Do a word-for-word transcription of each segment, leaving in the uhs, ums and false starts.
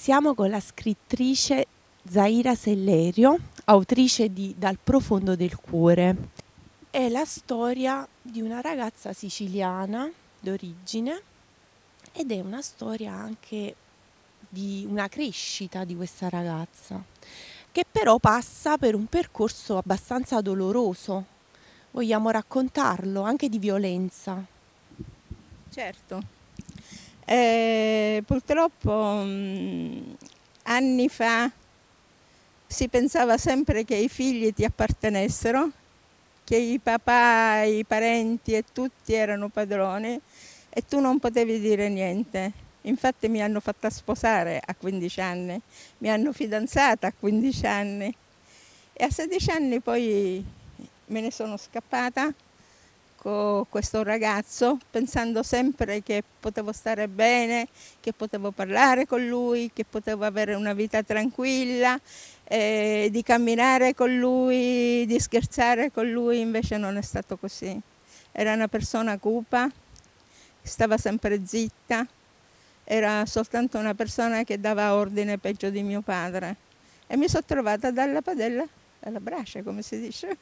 Siamo con la scrittrice Zaira Sellerio, autrice di Dal profondo del cuore. È la storia di una ragazza siciliana d'origine ed è una storia anche di una crescita di questa ragazza, che però passa per un percorso abbastanza doloroso. Vogliamo raccontarlo, anche di violenza. Certo, eh, purtroppo mh, anni fa si pensava sempre che i figli ti appartenessero, che i papà, i parenti e tutti erano padroni e tu non potevi dire niente. Infatti mi hanno fatta sposare a quindici anni, mi hanno fidanzata a quindici anni e a sedici anni poi me ne sono scappata con questo ragazzo, pensando sempre che potevo stare bene, che potevo parlare con lui, che potevo avere una vita tranquilla, eh, di camminare con lui, di scherzare con lui. Invece non è stato così. Era una persona cupa, stava sempre zitta, era soltanto una persona che dava ordine peggio di mio padre. E mi sono trovata dalla padella alla brace, come si dice.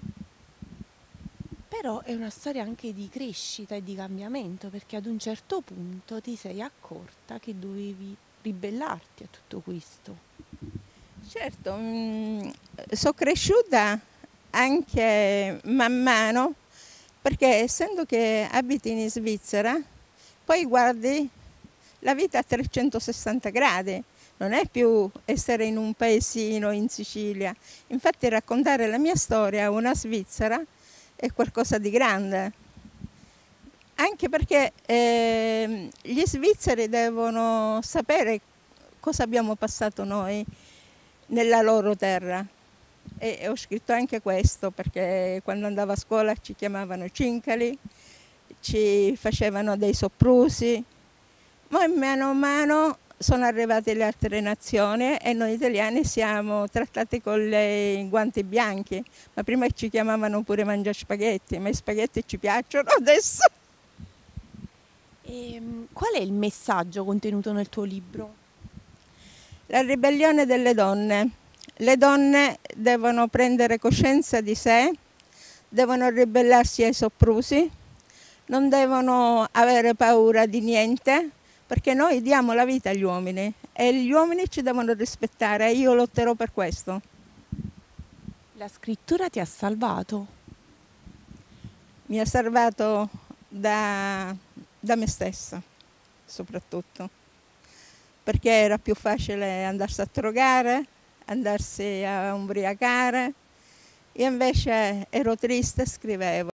Però è una storia anche di crescita e di cambiamento, perché ad un certo punto ti sei accorta che dovevi ribellarti a tutto questo. Certo, mh, sono cresciuta anche man mano, perché essendo che abiti in Svizzera, poi guardi la vita a trecentosessanta gradi, non è più essere in un paesino in Sicilia. Infatti raccontare la mia storia a una svizzera è qualcosa di grande, anche perché eh, gli svizzeri devono sapere cosa abbiamo passato noi nella loro terra. E, e ho scritto anche questo perché quando andavo a scuola ci chiamavano cincali, ci facevano dei soprusi, ma mano a mano sono arrivate le altre nazioni e noi italiani siamo trattati con i guanti bianchi, ma prima ci chiamavano pure mangia spaghetti, ma i spaghetti ci piacciono adesso. E, qual è il messaggio contenuto nel tuo libro? La ribellione delle donne. Le donne devono prendere coscienza di sé, devono ribellarsi ai soprusi, non devono avere paura di niente, perché noi diamo la vita agli uomini e gli uomini ci devono rispettare e io lotterò per questo. La scrittura ti ha salvato? Mi ha salvato da, da me stessa, soprattutto, perché era più facile andarsi a drogare, andarsi a ubriacare. Io invece ero triste e scrivevo.